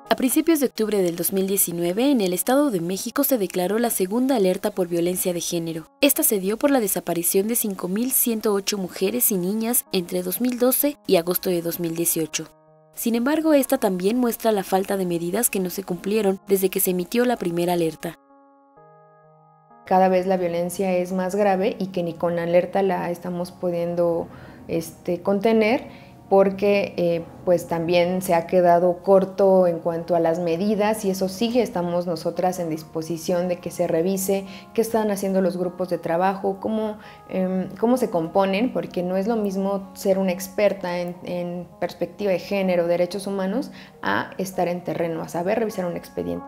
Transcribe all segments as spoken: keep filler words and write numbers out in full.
A principios de octubre del dos mil diecinueve, en el Estado de México se declaró la segunda alerta por violencia de género. Esta se dio por la desaparición de cinco mil ciento ocho mujeres y niñas entre dos mil doce y agosto de dos mil dieciocho. Sin embargo, esta también muestra la falta de medidas que no se cumplieron desde que se emitió la primera alerta. Cada vez la violencia es más grave y que ni con alerta la estamos pudiendo este, contener, porque eh, pues también se ha quedado corto en cuanto a las medidas y eso sigue. Estamos nosotras en disposición de que se revise qué están haciendo los grupos de trabajo, cómo, eh, cómo se componen, porque no es lo mismo ser una experta en, en perspectiva de género, derechos humanos, a estar en terreno, a saber revisar un expediente.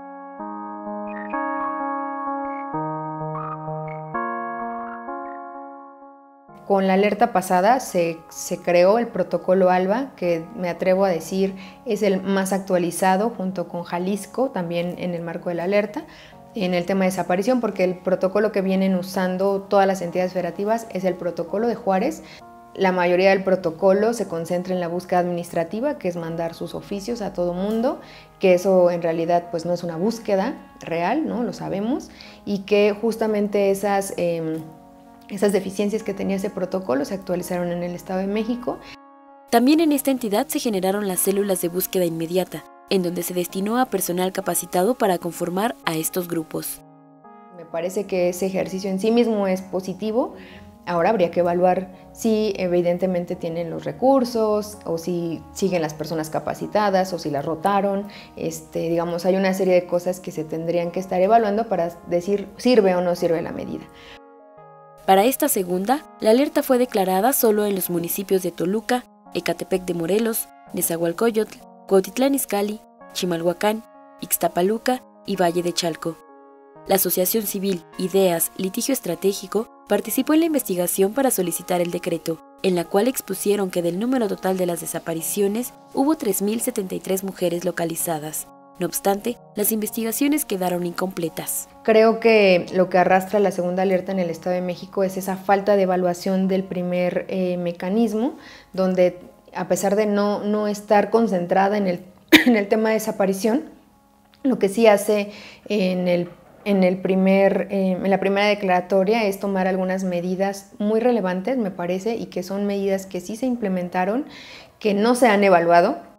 Con la alerta pasada se, se creó el protocolo ALBA, que me atrevo a decir es el más actualizado junto con Jalisco, también en el marco de la alerta, en el tema de desaparición, porque el protocolo que vienen usando todas las entidades federativas es el protocolo de Juárez. La mayoría del protocolo se concentra en la búsqueda administrativa, que es mandar sus oficios a todo mundo, que eso en realidad pues no es una búsqueda real, ¿no? Lo sabemos, y que justamente esas... Eh, Esas deficiencias que tenía ese protocolo se actualizaron en el Estado de México. También en esta entidad se generaron las células de búsqueda inmediata, en donde se destinó a personal capacitado para conformar a estos grupos. Me parece que ese ejercicio en sí mismo es positivo. Ahora habría que evaluar si evidentemente tienen los recursos o si siguen las personas capacitadas o si las rotaron. Este, digamos, hay una serie de cosas que se tendrían que estar evaluando para decir sirve o no sirve la medida. Para esta segunda, la alerta fue declarada solo en los municipios de Toluca, Ecatepec de Morelos, Nezahualcóyotl, Cuautitlán Izcalli, Chimalhuacán, Ixtapaluca y Valle de Chalco. La Asociación Civil Ideas Litigio Estratégico participó en la investigación para solicitar el decreto, en la cual expusieron que del número total de las desapariciones hubo tres mil setenta y tres mujeres localizadas. No obstante, las investigaciones quedaron incompletas. Creo que lo que arrastra la segunda alerta en el Estado de México es esa falta de evaluación del primer eh, mecanismo, donde a pesar de no, no estar concentrada en el, en el tema de desaparición, lo que sí hace en, el, en, el primer, eh, en la primera declaratoria es tomar algunas medidas muy relevantes, me parece, y que son medidas que sí se implementaron, que no se han evaluado,